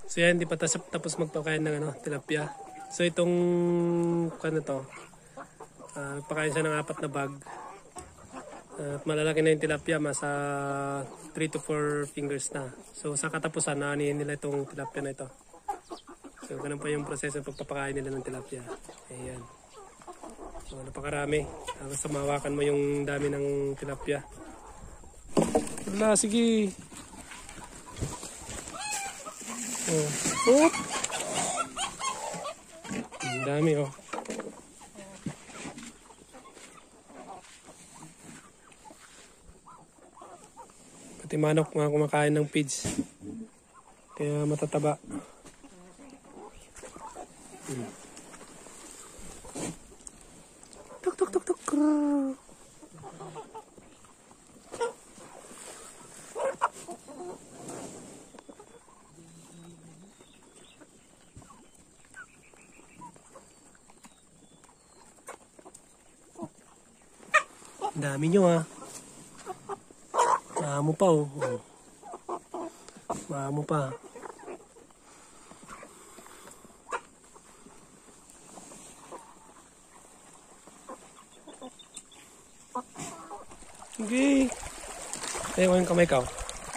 So yan, hindi pa tapos magpakain ng ano, tilapia. So itong ano to, pakain siya ng 4 na bag. At malalaki na yung tilapia, masa 3 to 4 fingers na. So sa katapusan, naanihin nila itong tilapia na ito. So ganun pa yung proseso ng pagpapakain nila ng tilapia. Ayan. So napakarami. Tapos mahawakan mo yung dami ng tilapia. Wala, sige. Oh. Oop. Ang dami oh. Pati manok mga kumakain ng feeds. Kaya matataba. Tuk tuk tuk tuk. Ang dami nyo ha. Maamo pa oh. Maamo pa. Okay. Tayo ko yung kamay ko.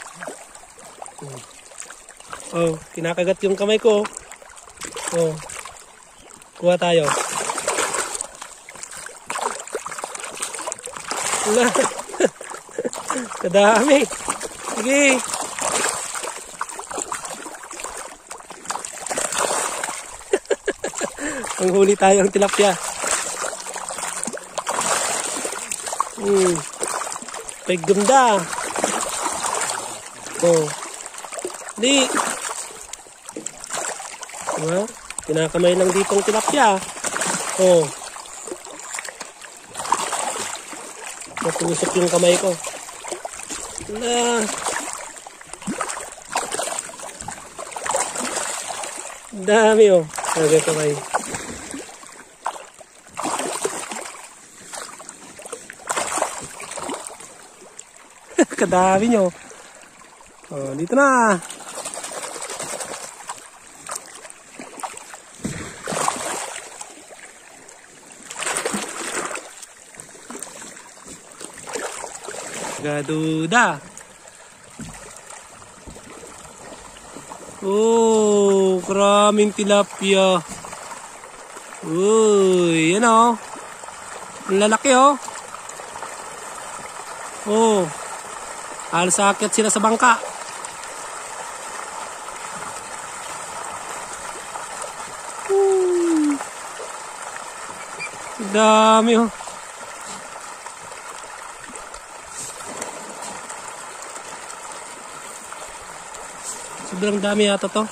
Oh, kinakagat yung kamay ko. Oh. Kuha tayo. Wala. Kadami. Sige. Manghuli tayo ng tilapia. Pagganda. Oh. Di. Diba? Kinakamay lang ditong tilapia. Oh. Natusok yung kamay ko. Wala. Dami oh. Sabi kamay. Kadami nyo. Oh, dito na. Gaduda. Oh, karaming tilapia. Uy, yan oh. Ang lalaki oh. Oh. Halos aakyat sila sa bangka. Dami oh. Sobrang dami yata to.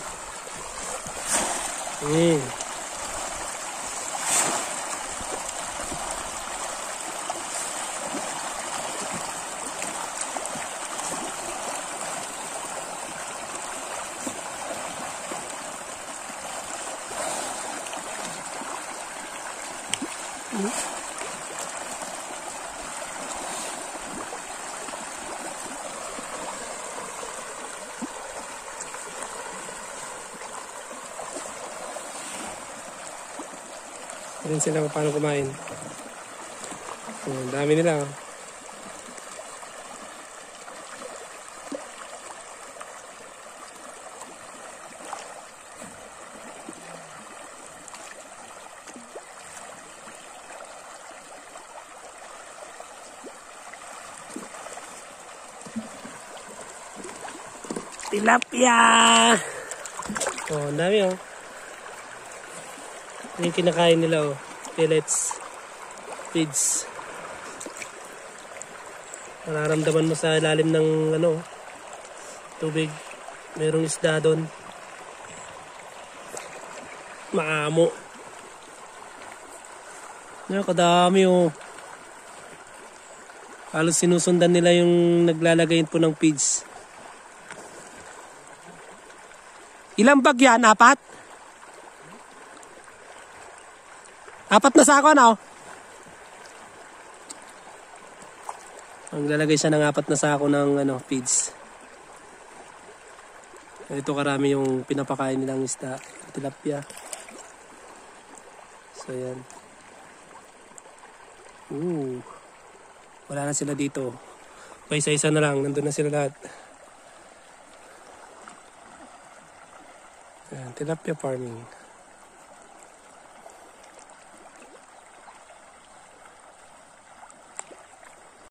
Rin sila kung paano kumain. Dami nila. Tilapia! Oh, ang dami oh. Yung kinakain nila oh. Pellets. Feeds. Nararamdaman mo sa ilalim ng ano, tubig. Merong isda doon. Maamo. Kadami oh. Halos sinusundan nila yung naglalagay po ng feeds. Ilang bag yan? 4? 4 na sako na oh. Maglalagay siya ng 4 na sako ng ano, feeds. Ito karami yung pinapakain nilang isda, tilapia. So yan. Wala na sila dito. Pa isa-isa na lang, nandun na sila lahat. Ayan, tilapia farming.